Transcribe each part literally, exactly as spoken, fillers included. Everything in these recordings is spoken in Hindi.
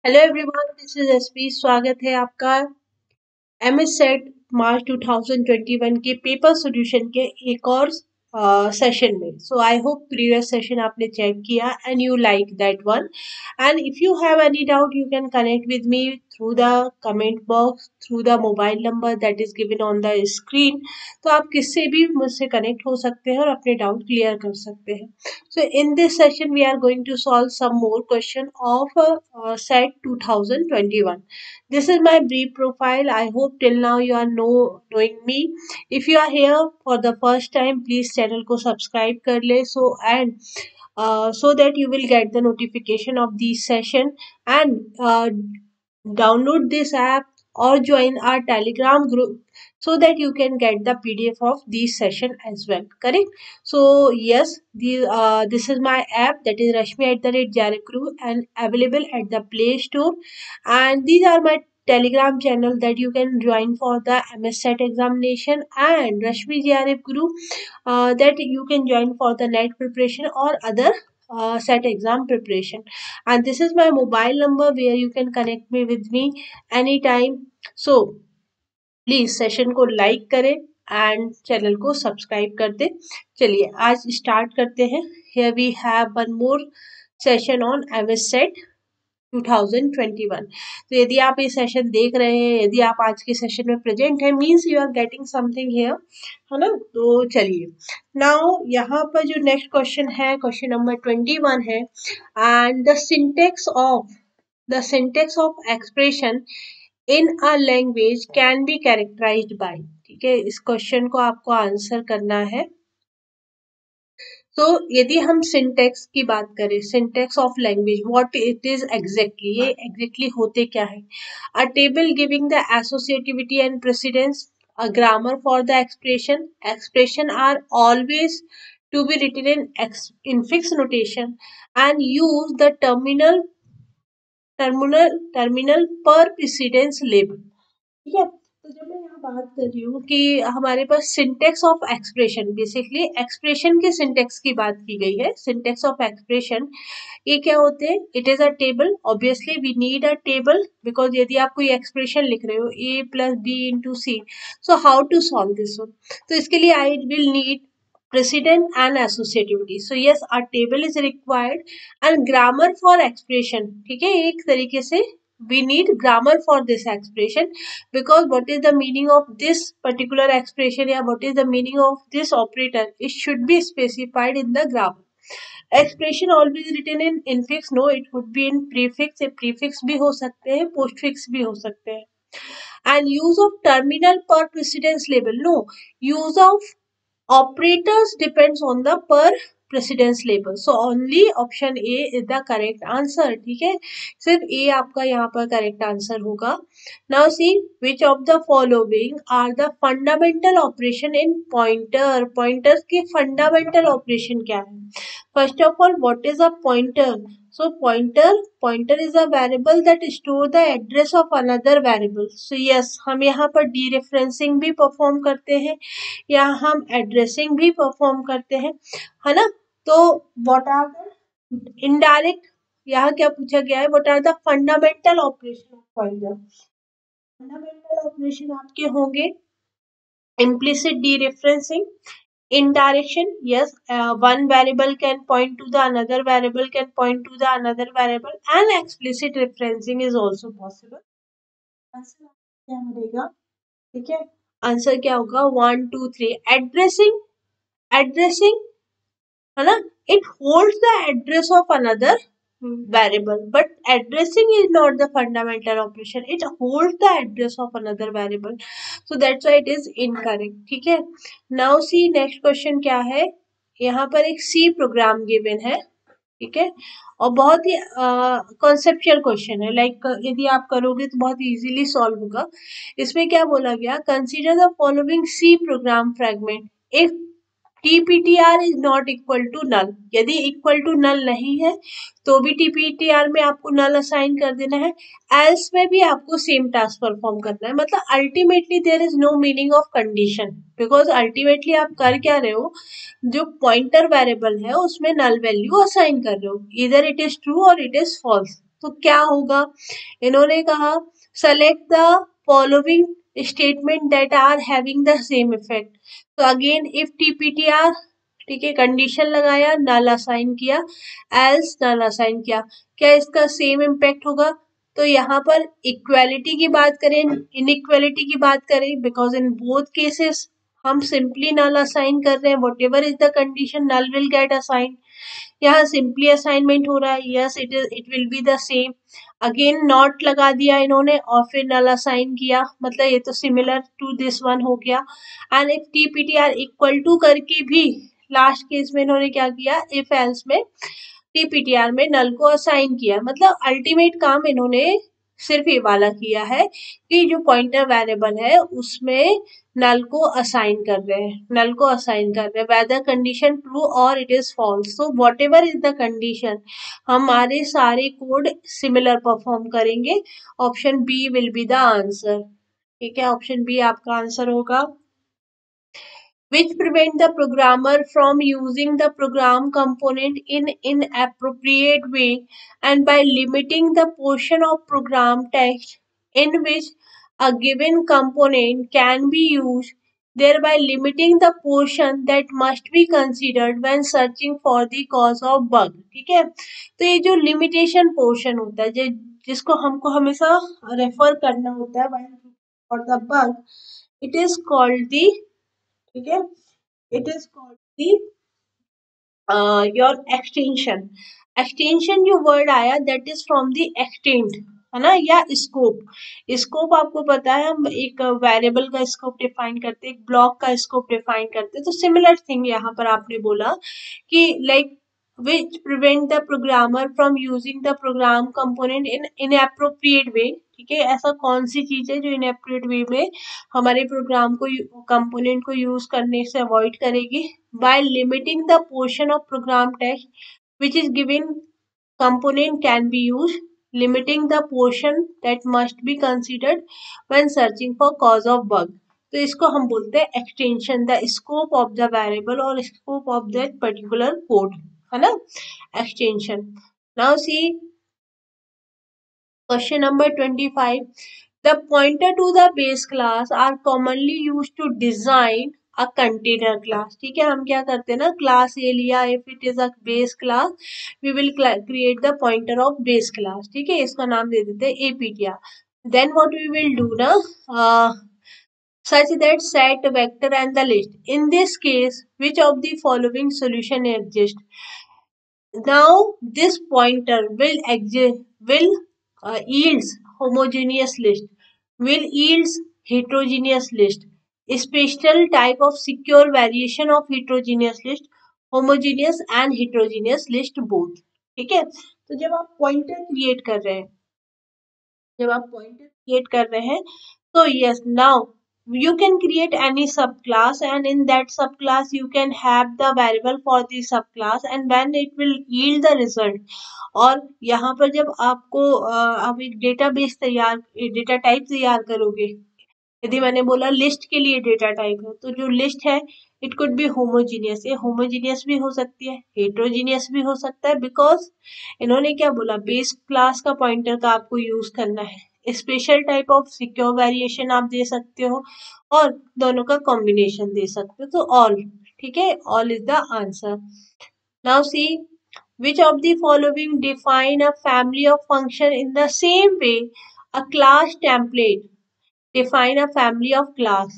Hello everyone, this is SP. स्वागत है आपका MS SET March two thousand twenty one के पेपर सॉल्यूशन के एक और सेशन में। So I hope previous session आपने चेक किया and you like that one. And if you have any doubt you can connect with me through the comment box, through the mobile number that is given on the screen. तो आप किससे भी मुझसे कनेक्ट हो सकते हैं और अपने डाउट क्लियर कर सकते हैं। So in this session, we are going to solve some more question of uh, uh, set twenty twenty-one. This is my brief profile. I hope till now you are know knowing me. If you are here for the first time, please channel को subscribe कर ले so and uh, so that you will get the notification of this session and uh, download this app or join our telegram group so that you can get the pdf of this session as well. Correct? So yes, the uh, this is my app, that is Rashmi at the rate Jarikru, and available at the Play Store. And these are my Telegram channel that you can join for the M S set examination, and Rashmi J R F Guru uh, that you can join for the net preparation or other uh, set exam preparation. And this is my mobile number where you can connect me with me anytime. So please session को लाइक करें एंड चैनल को सब्सक्राइब कर दे। चलिए आज स्टार्ट करते हैं। Here we have one more session on MS SET twenty twenty one. तो यदि आप ये सेशन देख रहे हैं, यदि आप आज के सेशन में प्रेजेंट है, means you are getting something here, है ना। तो चलिए नाउ यहाँ पर जो नेक्स्ट क्वेश्चन है, क्वेश्चन नंबर ट्वेंटी वन है। And the syntax of the syntax of expression in a language can be characterised by. ठीक है, इस क्वेश्चन को आपको आंसर करना है। तो यदि हम सिंटेक्स की बात करें, syntax of language, what it is exactly, ये एग्जैक्टली होते क्या है। A table giving the associativity and precedence, a grammar for the expression, expression are always to be written in in fixed notation and use the terminal terminal terminal per precedence label। ठीक है, तो जब मैं यहाँ बात कर रही हूँ कि हमारे पास syntax of expression, basically expression के सिंटेक्स की बात की गई है। सिंटेक्स ऑफ एक्सप्रेशन ये क्या होते हैं? It is a table. Obviously we need a table because यदि आप कोई एक्सप्रेशन लिख रहे हो A plus B into C, so how to solve this one. तो इसके लिए I will need precedent and associativity. So yes, our table is required and grammar for expression. ठीक है, एक तरीके से we need grammar for this expression because what is the meaning of this particular expression या what is the meaning of this operator, it should be specified in the grammar. Expression always written in infix? No, it could be in prefix. ये prefix भी हो सकते हैं, postfix भी हो सकते हैं। And use of terminal per precedence label? No, use of operators depends on the per precedence label. So only option A is the correct answer. ठीक है, सिर्फ A आपका यहाँ पर correct answer होगा। Now see which of the following are the fundamental operation in pointer. Pointers के fundamental operation क्या है? First of all, what is a pointer? So pointer pointer is a variable that store the address of another variable. So yes, हम यहाँ पर dereferencing भी perform करते हैं या हम एड्रेसिंग भी परफॉर्म करते हैं, है ना। तो व्हाट आर द इनडायरेक्ट, यहाँ क्या पूछा गया है, what are the fundamental operation of pointer. Fundamental operation आपके होंगे implicit dereferencing, indirection, yes, uh, one variable can point to the another variable can point to the another variable, and explicit referencing is also possible. Answer क्या मिलेगा? ठीक है, आंसर क्या होगा? One two three. Addressing addressing है ना, it holds the address of another variable, but addressing is not the fundamental operation, it holds the address of another variable, so that's why it is incorrect। ठीक है, now see next question क्या है। यहाँ पर एक C प्रोग्राम गिवन है, ठीक है, और बहुत ही कॉन्सेप्चुअल क्वेश्चन है, लाइक like, यदि आप करोगे तो बहुत इजीली सॉल्व होगा। इसमें क्या बोला गया, consider the following C program fragment if T P T R is not equal to null. यदि इक्वल टू नल नहीं है तो भी टी पी टी आर में आपको नल असाइन कर देना है, एल्स में भी आपको सेम टास्क परफॉर्म करना है। मतलब ultimately there is no meaning of condition, because ultimately आप कर क्या रहे हो, जो पॉइंटर वेरिएबल है उसमें नल वैल्यू असाइन कर रहे हो, इधर इट इज ट्रू और इट इज फॉल्स। तो क्या होगा, इन्होंने कहा select the following statement that are having the same effect. तो अगेन इफ टीपीटीआर, ठीक है, कंडीशन लगाया, नल असाइन किया, एल्स नल असाइन किया, क्या इसका सेम इम्पैक्ट होगा? तो यहाँ पर इक्वालिटी की बात करें, इनइक्वालिटी की बात करें, बिकॉज इन बोथ केसेस हम सिंपली नल असाइन कर रहे हैं, whatever is the condition null will get assign. यहाँ सिंपली असाइनमेंट हो रहा है, yes it is it will be the same. Again not लगा दिया इन्होंने और फिर नल असाइन किया, मतलब ये तो सिमिलर टू दिस वन हो गया। And if T P T R equal to करके भी लास्ट केस में इन्होंने क्या किया, इफ एल्स में टी पी टी आर में नल को असाइन किया। मतलब अल्टीमेट काम इन्होंने सिर्फ ये वाला किया है कि जो पॉइंटर वेरिएबल है उसमें नल को असाइन कर रहे हैं, नल को असाइन कर रहे हैं, वेदर कंडीशन ट्रू और it is false. So whatever is the condition, हमारे सारे कोड सिमिलर परफॉर्म करेंगे। Option B will be the answer. ठीक है, ऑप्शन बी आपका आंसर होगा। which prevent the programmer from using the program component in inappropriate way and by limiting the portion of program text in which a given component can be used, thereby limiting the portion that must be considered when searching for the cause of bug। ठीक है, तो ये जो limitation portion होता है, जो जिसको हमको हमेशा रेफर करना होता है for the bug, it is called the, ठीक है, it is called the your extension. Extension जो वर्ड आया that is from the extend, है ना, या स्कोप। स्कोप आपको पता है, हम एक वेरिएबल का स्कोप डिफाइन करते हैं, एक ब्लॉक का स्कोप डिफाइन करते हैं। तो सिमिलर थिंग यहाँ पर आपने बोला कि like which prevent the programmer from using the program component in inappropriate way। ठीक है, ऐसा कौन सी चीज है जो inappropriate way में हमारे प्रोग्राम को कंपोनेंट को यूज करने से अवॉइड करेगी? by limiting the portion of program text which is given component can be used, limiting the portion that must be considered when searching for cause of bug। तो इसको हम बोलते हैं extension, the scope of the variable और scope of that particular code, है ना, extension. Now C question number twenty five, the pointer to the base class are commonly used to design a container class. ठीक है, हम क्या करते हैं ना, क्लास ये लिया, if it is a base class we will create the pointer of base class. ठीक है, इसका नाम दे देते हैं APTR. Then what we will do ना, such that set vector and the list, in this case which of the following solution exist? Now this pointer will exist will uh, yields homogeneous list, will yields heterogeneous list, special type of secure variation of heterogeneous list, homogeneous and heterogeneous list both। ठीक है, तो जब आप पॉइंटर क्रिएट कर रहे हैं जब आप पॉइंटर क्रिएट कर रहे हैं तो yes, now you can create any subclass and in that subclass you can have the variable for the subclass and when it will yield the result। और यहाँ पर जब आपको आप एक डेटाबेस तैयार डेटा टाइप तैयार करोगे, यदि मैंने बोला लिस्ट के लिए डेटा टाइप है, तो जो लिस्ट है इट कुड बी होमोजीनियस, ये होमोजीनियस भी हो सकती है, हेट्रोजीनियस भी हो सकता है, बिकॉज इन्होंने क्या बोला, बेस क्लास का पॉइंटर का आपको यूज करना है। Special type of secure variation आप दे सकते हो और दोनों का कॉम्बिनेशन दे सकते हो, तो ऑल। ठीक है, all is the answer. Now C which of the following define a family of function in the same way a class template define a family of class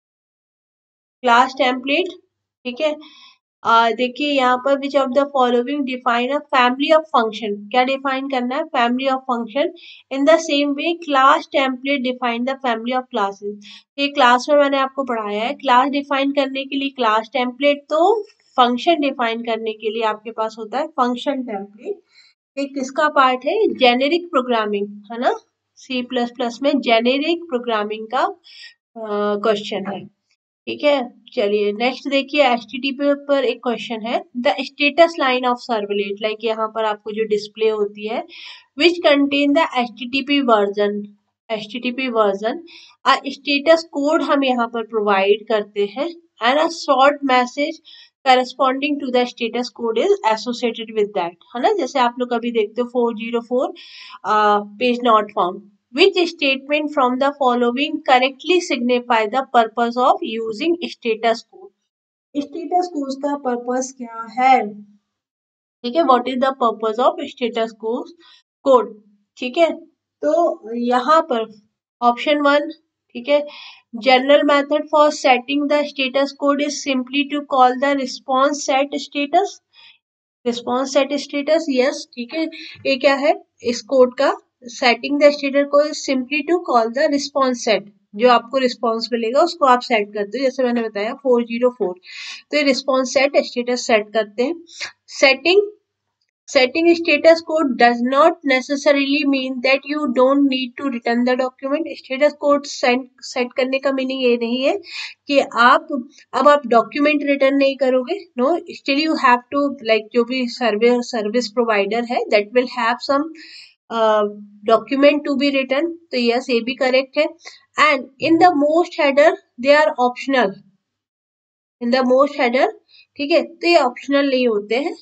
class template। ठीक है, Uh, देखिए यहाँ पर which of the following define a family of function, क्या डिफाइन करना है, family of function in the same way class template define the family of classes. ये क्लास में मैंने आपको पढ़ाया है, क्लास डिफाइन करने के लिए क्लास टेम्पलेट, तो फंक्शन डिफाइन करने के लिए आपके पास होता है फंक्शन टेम्पलेट। एक किसका पार्ट है, जेनेरिक प्रोग्रामिंग, है ना, सी प्लस प्लस में जेनेरिक प्रोग्रामिंग का क्वेश्चन uh, है। ठीक है, चलिए नेक्स्ट देखिए, एचटीटीपी पर एक क्वेश्चन है, the status line of servlet, like यहाँ पर आपको जो डिस्प्ले होती है, which contain the HTTP version HTTP version status code हम यहाँ पर प्रोवाइड करते हैं and a short message corresponding to the status code is associated with that, है ना. जैसे आप लोग कभी देखते हो four oh four page not found. Which statement from the following correctly signify the purpose of using status code? Status code का purpose क्या है? ठीक है, what is the purpose of status code. ठीक है, तो यहाँ पर ऑप्शन वन, ठीक है, general method for setting the status code is simply to call the response set status. Response set status, yes, ठीक है. ये क्या है इस कोड का? Setting the status code is simply to call the response set. जो आपको रिस्पॉन्स मिलेगा उसको आप सेट करते हो, जैसे मैंने बताया फोर जीरो फोर. तो ये रिस्पॉन्स सेट स्टेटस सेट करते हैं. Setting Setting status code does not necessarily mean that you don't need to return the document. Status code set set करने का मीनिंग ये नहीं है कि आप अब आप डॉक्यूमेंट रिटर्न नहीं करोगे. No, still you have to, like जो भी सर्विस सर्विस प्रोवाइडर है that will have some document to be return. तो यस, ये भी करेक्ट है. And in the most header they are optional. In the most header, ठीक है, तो ये ऑप्शनल नहीं होते हैं.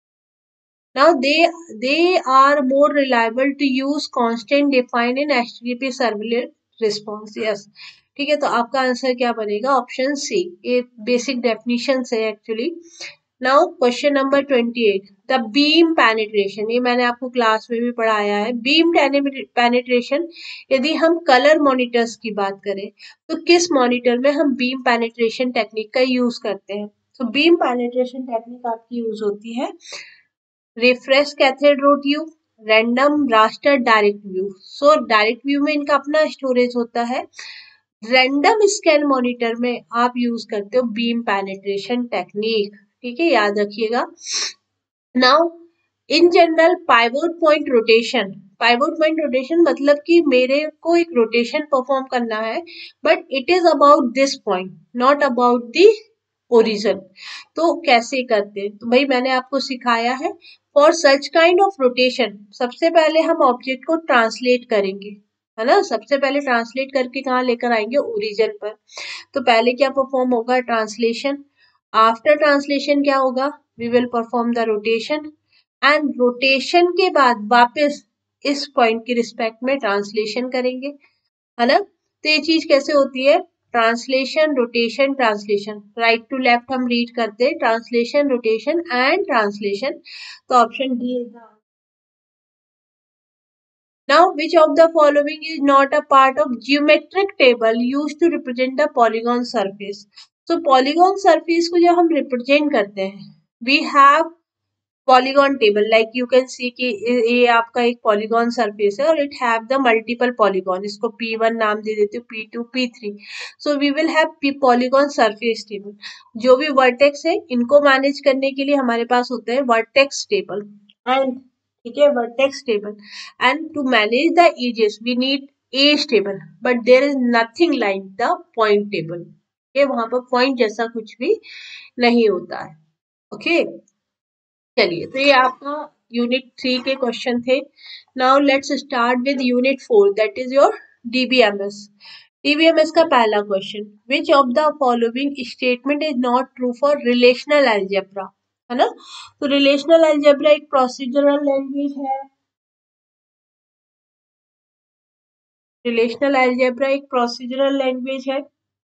Now they they are more reliable to use constant define in H T T P servlet response. Yes, ठीक है, तो आपका आंसर क्या बनेगा? Option C. ये बेसिक डेफिनेशन है actually. Now question number twenty eight, the beam penetration. ये मैंने आपको क्लास में भी पढ़ाया है. बीम पेनिट्रेशन, यदि हम कलर मॉनिटर्स की बात करें तो किस मॉनिटर में हम बीम पेनिट्रेशन टेक्निक का यूज करते हैं? तो बीम पेनिट्रेशन टेक्निक आपकी यूज होती है refresh cathode ray tube, random raster, direct view. So direct view में इनका अपना स्टोरेज होता है. रैंडम स्कैन मॉनिटर में आप यूज करते हो बीम पेनिट्रेशन टेक्निक. ठीक है, याद रखिएगा. Now in general pivot point rotation. Pivot point rotation मतलब कि मेरे को एक रोटेशन परफॉर्म करना है but it is about this point, not about the origin. तो कैसे करते हैं? तो भाई मैंने आपको सिखाया है. For such kind of rotation सबसे पहले हम ऑब्जेक्ट को ट्रांसलेट करेंगे, है ना. सबसे पहले ट्रांसलेट करके कहाँ लेकर आएंगे? ओरिजिन पर. तो पहले क्या परफॉर्म होगा? ट्रांसलेशन. आफ्टर ट्रांसलेशन क्या होगा? We will perform the rotation and rotation के बाद वापस इस पॉइंट के रिस्पेक्ट में ट्रांसलेशन करेंगे, है ना. तो ये चीज कैसे होती है? Translation, rotation, translation. Right to left हम रीड करते हैं ट्रांसलेशन, रोटेशन एंड ट्रांसलेशन. तो option D is the. Now, which of the following is not a part of geometric table used to represent the polygon surface? So, polygon surface को जब हम represent करते हैं, we have polygon table. Like you can see कि ये आपका एक पॉलीगॉन सरफेस है और it have the multiple polygon. इसको पी वन नाम दे देते हो, P two, P three. So we will have polygon surface table. जो भी वर्टेक्स है इनको मैनेज करने के लिए हमारे पास होता है वर्टेक्स टेबल. एंड ठीक है, vertex table. And to manage the edges we need edge table, but there is nothing like the point table. वहां पर पॉइंट जैसा कुछ भी नहीं होता है. Okay okay? चलिए, तो ये आपका यूनिट थ्री के क्वेश्चन थे. Now let's start with unit four, that is your DBMS. DBMS का पहला question, which of the following statement is not true for relational algebra, है ना. तो रिलेशनल अलजेब्रा एक प्रोसीजरल लैंग्वेज है. रिलेशनल अलजेब्रा एक प्रोसीजरल लैंग्वेज है.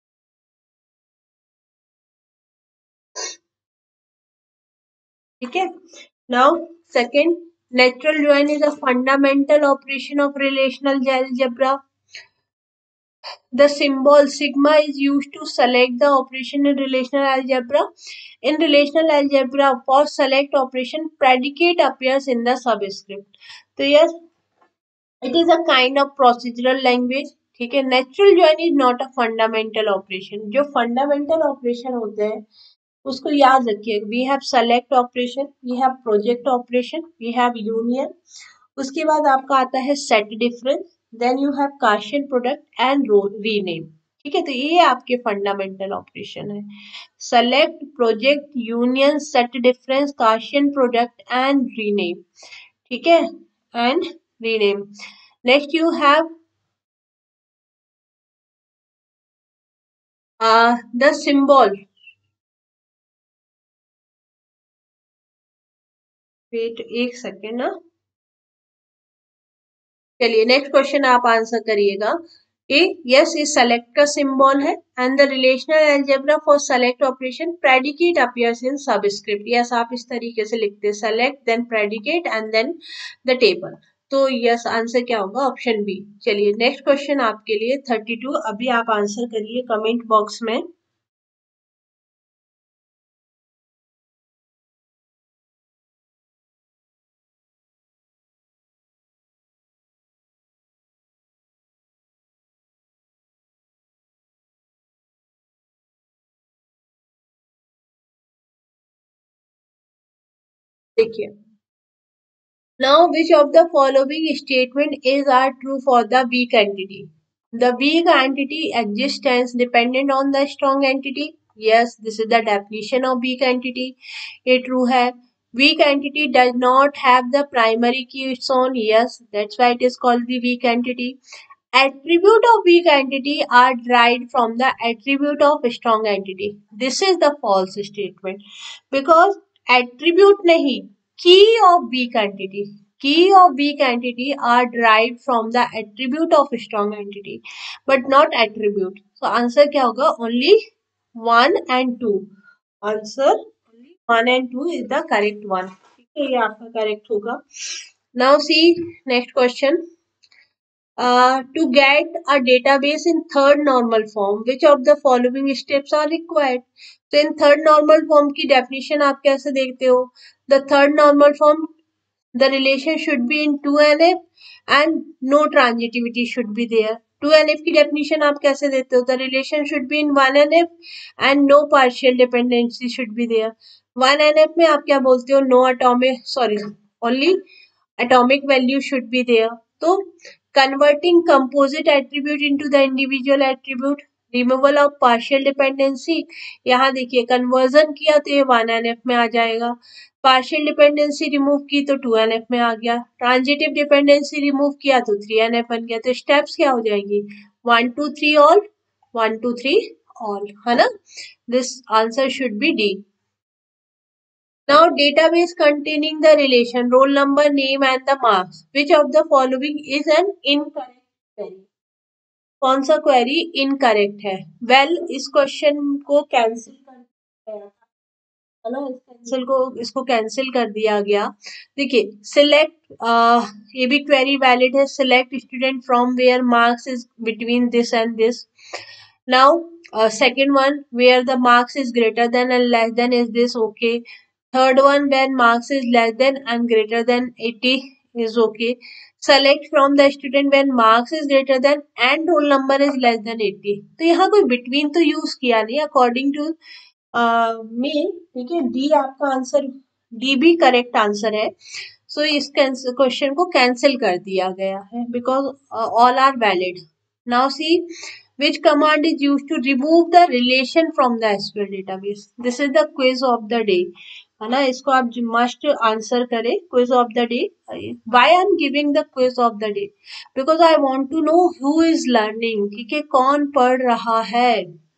ठीक है. Now second, natural join is a fundamental operation of relational algebra. The symbol sigma is used to select the operation in relational algebra. In relational algebra, for select operation, predicate appears in the subscript. So yes, it is a kind of procedural language. ठीक है. Natural join is not a fundamental operation. जो fundamental operation होते हैं उसको याद रखिए. We have select operation, we have project operation, we have union. उसके बाद आपका आता है set difference, then you have Gaussian product and rename. ठीक है, तो ये आपके फंडामेंटल ऑपरेशन है. Select, project, union, set difference, Gaussian product and rename. ठीक है, and rename. Next you have the symbol. Wait एक सेकेंड ना, चलिए नेक्स्ट क्वेश्चन आप आंसर करिएगा कि यस इस सेलेक्ट का सिंबल है and the relational algebra for select operation predicate appears in subscript. Yes आप इस तरीके से लिखते हैं select then predicate and then the table. तो यस आंसर क्या होगा ऑप्शन बी। चलिए नेक्स्ट क्वेश्चन आपके लिए थर्टी टू, अभी आप आंसर करिए कमेंट बॉक्स में। देखिए now which of the following statement is are true for the weak entity? The weak entity exists dependent on the strong entity. Yes, this is the definition of weak entity. ये true है. Weak entity does not have the primary key its own. Yes, that's why it is called the weak entity. Attribute of weak entity are derived from the attribute of strong entity. This is the false statement because attribute नहीं, key of weak entity, key of weak entity are derived from the attribute of strong entity but not attribute. So answer क्या होगा? Only one and two. Answer only one and two is the correct one. ठीक है, ये आपका correct होगा. Now see next question. Uh, to get a database in third normal form, which of the following steps are required? So in third normal form की definition आप कैसे देखते हो? The third normal form, the relation should be in two N F and no transitivity should be there. two N F की definition आप कैसे देते हो? The relation should be in one N F and no partial dependency should be there. one N F में आप क्या बोलते हो? No atomic, sorry, only atomic value should be there. तो converting composite attribute into the individual attribute, removal of partial dependency, यहाँ देखिए कन्वर्जन किया तो ये वन एन एफ में आ जाएगा, पार्शियल डिपेंडेंसी रिमूव की तो टू एन एफ में आ गया, ट्रांजिटिव डिपेंडेंसी रिमूव किया तो थ्री एन एफ बन गया. तो स्टेप्स क्या हो जाएंगी? One two three all, one two three all, है ना. This answer should be D. Now database containing the relation roll number, name and the marks. Which of the following is an incorrect query? कौन सा क्वेरी इनकरेक्ट है? वेल well, इस क्वेश्चन को कैंसिल कर दिया है ना, इस कैंसिल को इसको कैंसिल कर दिया गया. देखिए सिलेक्ट, ये भी क्वेरी वैलिड है. Select student from where marks is between this and this. Now uh, second one where the marks is greater than and less than, is this okay? Third one when marks is less than and greater than eighty is okay. Select from the student when marks is greater than and roll number is less than eighty. तो यहाँ कोई between तो यूज किया नहीं according to मी. ठीक है, डी आपका आंसर, डी भी करेक्ट आंसर है. सो so, इस क्वेश्चन को कैंसिल कर दिया गया है because all are valid. Now C which command is used to remove the relation from the S Q L database. This is the quiz of the day, है ना. इसको आप मस्ट आंसर करें. Quiz of the day. Why I am giving the quiz of the day? Because I want to know who is learning, ठीक है, कौन पढ़ रहा है.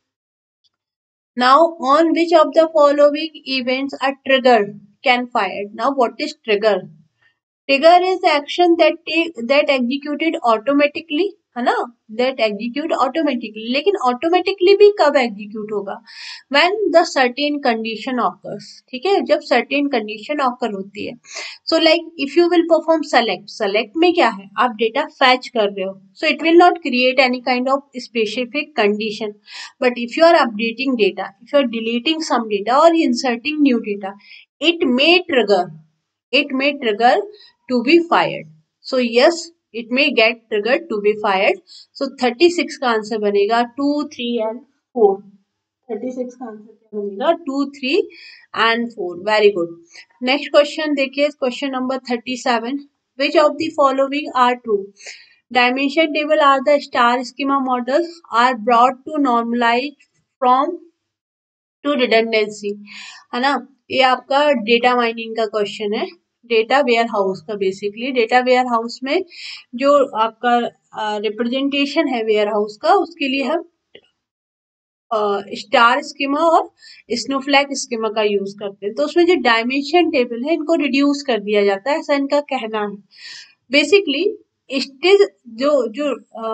Now on which of the following events a trigger can fire? Now what is trigger? Trigger is the action that take that executed automatically, है ना, that execute automatically. लेकिन automatically भी कब execute होगा? When the certain condition occurs. ठीक है, जब certain condition occur होती है. So like if you will perform select, select में क्या है? आप data fetch कर रहे हो. So it will not create any kind of specific condition. But if you are updating data, if you are deleting some data or inserting new data, it may trigger. It may trigger to be fired. So yes, it may get triggered to be fired. So thirty-six का आंसर बनेगा two, three and four. thirty-six का आंसर क्या बनेगा? two, three and four. Very good. Next question देखिए, question number thirty-seven. Which of the following are true? Dimension table are the star schema models are brought to normalize from to redundancy, है ना. ये आपका डेटा माइनिंग का क्वेश्चन है, डेटा वेयर हाउस का. बेसिकली डेटा वेयर हाउस में जो आपका रिप्रेजेंटेशन है वेयर हाउस का, उसके लिए हम स्टार स्कीमा और स्नोफ्लैक स्कीमा का यूज करते हैं। तो उसमें जो डायमेंशन टेबल है इनको रिड्यूस कर दिया जाता है, ऐसा इनका कहना है। बेसिकली इट इज जो जो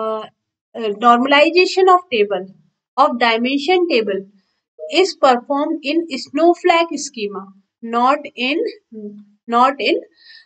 normalization of table of dimension table is performed in snowflake schema, not in not in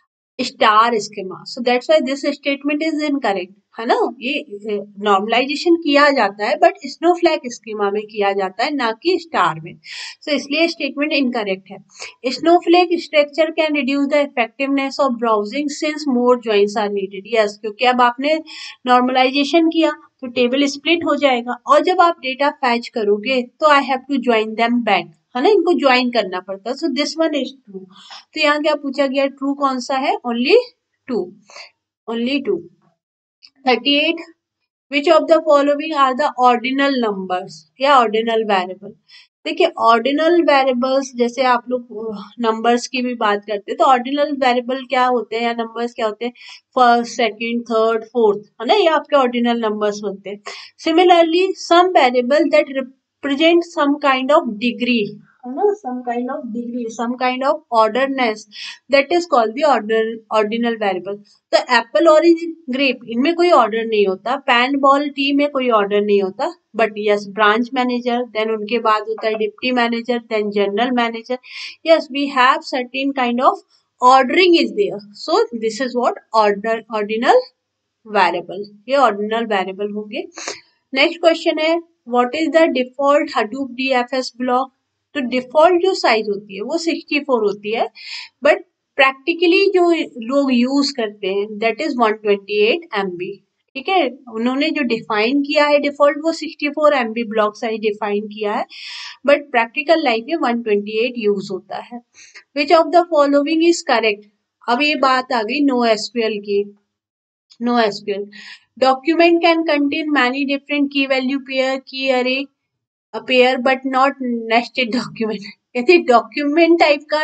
star schema. So that's why this statement is incorrect, है ना। ये नॉर्मलाइजेशन किया जाता है बट स्नोफ्लैक स्कीमा में किया जाता है, ना कि स्टार में। सो so, इसलिए स्टेटमेंट इनकरेक्ट है। Snowflake structure can reduce the effectiveness of browsing since more joins are needed. Yes, क्योंकि अब आपने नॉर्मलाइजेशन किया तो टेबल स्प्लिट हो जाएगा, और जब आप डेटा फैच करोगे तो I have to join them back, है ना, इनको ज्वाइन करना पड़ता है। So this one is true. तो यहाँ क्या पूछा गया, ट्रू कौन सा है, only two, only two. Thirty eight, which of the following are the ordinal numbers या ऑर्डिनल वेरिएबल। देखिए ऑर्डिनल वेरिएबल्स, जैसे आप लोग नंबर्स की भी बात करते हैं तो ऑर्डिनल वेरिएबल क्या होते हैं या नंबर्स क्या होते हैं, फर्स्ट, सेकंड, थर्ड, फोर्थ, है ना, ये आपके ऑर्डिनल नंबर्स होते हैं। Similarly some variable that represent some kind of degree, है ना, some kind of degree, some kind of orderness, that is called the order ordinal variable। तो एप्पल, ऑरेंज, ग्रेप, इनमें कोई ऑर्डर नहीं होता, पैन, बॉल, टी में कोई ऑर्डर नहीं होता, but yes branch manager, then उनके बाद होता है deputy manager, then general manager. Yes, we have certain kind of ordering is there, so this is what order ordinal variable, ये ऑर्डिनल वेरिएबल होंगे। नेक्स्ट क्वेश्चन है, what is the default Hadoop DFS block. तो डिफॉल्ट जो साइज होती है वो सिक्सटी फोर होती है, बट प्रैक्टिकली जो लोग यूज करते हैं that is one twenty eight MB. ठीक है, उन्होंने जो डिफाइन किया है डिफॉल्ट वो sixty four MB block size define किया है, बट प्रैक्टिकल लाइफ में वन ट्वेंटी एट यूज होता है। Which of the following is correct. अब ये बात आ गई नो एसक्यूएल की। No SQL document can contain many different key value pair की अरे a pair but not nested document। कहते डॉक्यूमेंट टाइप का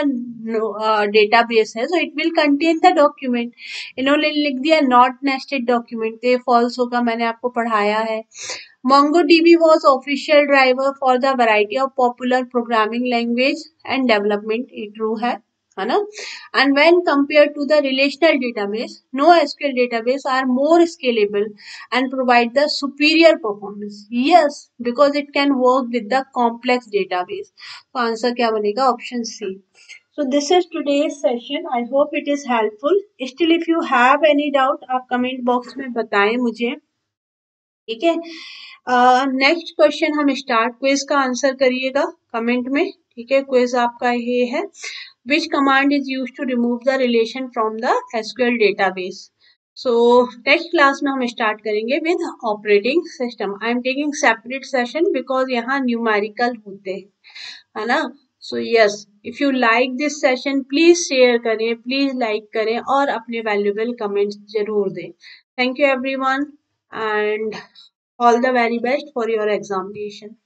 डेटाबेस uh, है, so it will contain the document. इन्होंने लिख दिया नॉट नेस्टेड डॉक्यूमेंट, तो ये फॉल्स होगा, मैंने आपको पढ़ाया है। MongoDB was official driver for the variety of popular programming language and development, ये true है, है ना। And when compared to the relational database, NoSQL database are more scalable and provide the superior performance। Yes, because it can work with the complex database। तो आंसर क्या बनेगा, option C. So this is today's session. I hope it is helpful. Still if you have any doubt, आप कमेंट बॉक्स में बताएं मुझे, ठीक है। नेक्स्ट क्वेश्चन हम स्टार्ट, क्विज का आंसर करिएगा कमेंट में, ठीक है। क्विज आपका ये है, which command is use to remove the relation from the SQL database. So next class में हम स्टार्ट करेंगे with operating system. I am taking separate session because यहाँ न्यूमेरिकल होते हैं, है ना। So yes, if you like this session please share करें, प्लीज लाइक करें और अपने वैल्यूएबल कमेंट्स जरूर दें। Thank you everyone and all the very best for your examination।